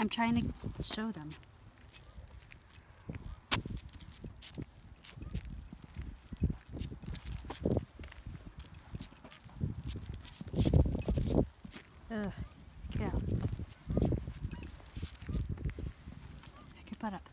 I'm trying to show them. Ugh, yeah. Pick your butt up.